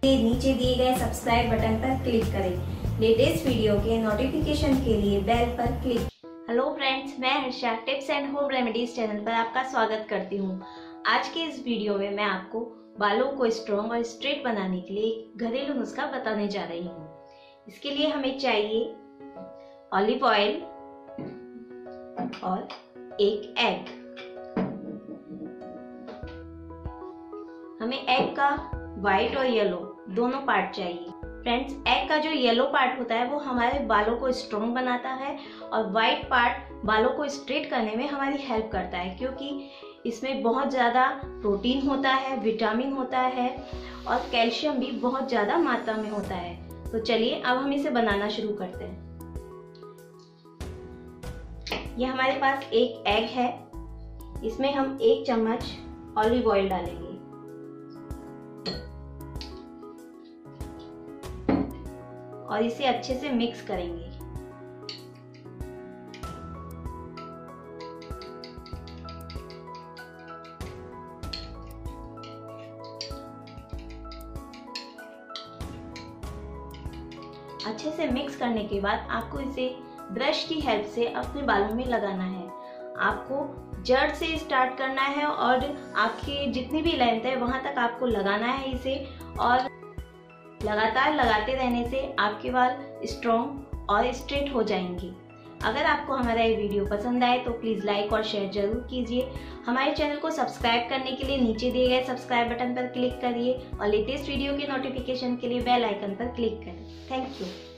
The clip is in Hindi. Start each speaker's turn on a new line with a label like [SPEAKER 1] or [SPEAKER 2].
[SPEAKER 1] लिए नीचे दिए गए सब्सक्राइब बटन पर क्लिक करें। लेटेस्ट वीडियो के नोटिफिकेशन के लिए बेल पर क्लिक। हेलो फ्रेंड्स, मैं Harsha tips and home remedies channel पर आपका स्वागत करती हूँ। आज के इस वीडियो में मैं आपको बालों को स्ट्रॉन्ग और स्ट्रेट बनाने के लिए एक घरेलू नुस्खा बताने जा रही हूँ। इसके लिए हमें चाहिए ऑलिव ऑयल और एक एग। हमें एग का व्हाइट और येलो दोनों पार्ट चाहिए। फ्रेंड्स, एग का जो येलो पार्ट होता है वो हमारे बालों को स्ट्रॉन्ग बनाता है और व्हाइट पार्ट बालों को स्ट्रेट करने में हमारी हेल्प करता है, क्योंकि इसमें बहुत ज़्यादा प्रोटीन होता है, विटामिन होता है और कैल्शियम भी बहुत ज़्यादा मात्रा में होता है। तो चलिए अब हम इसे बनाना शुरू करते हैं। ये हमारे पास एक एग है, इसमें हम 1 चम्मच ऑलिव ऑयल डालेंगे और इसे अच्छे से मिक्स करेंगे। अच्छे से मिक्स करने के बाद आपको इसे ब्रश की हेल्प से अपने बालों में लगाना है। आपको जड़ से स्टार्ट करना है और आपकी जितनी भी लेंथ है वहां तक आपको लगाना है इसे, और लगातार लगाते रहने से आपके बाल स्ट्रॉन्ग और स्ट्रेट हो जाएंगे। अगर आपको हमारा ये वीडियो पसंद आए तो प्लीज़ लाइक और शेयर जरूर कीजिए। हमारे चैनल को सब्सक्राइब करने के लिए नीचे दिए गए सब्सक्राइब बटन पर क्लिक करिए और लेटेस्ट वीडियो के नोटिफिकेशन के लिए बेल आइकन पर क्लिक करें। Thank you.